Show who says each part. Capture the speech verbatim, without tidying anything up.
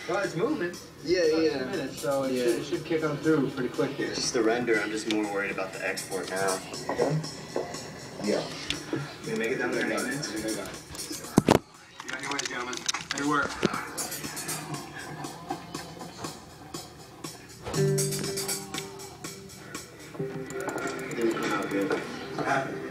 Speaker 1: Well, it's moving.
Speaker 2: Yeah,
Speaker 1: it's
Speaker 2: yeah.
Speaker 1: Two minutes, so it,
Speaker 2: yeah.
Speaker 1: should, it should kick on through pretty quick here.
Speaker 2: It's just the render. I'm just more worried about the export now.
Speaker 3: Okay? Yeah.
Speaker 2: Can we make it down there in eight minutes?
Speaker 1: You got your ways, gentlemen. Good work.
Speaker 2: Didn't come out good.
Speaker 3: What happened?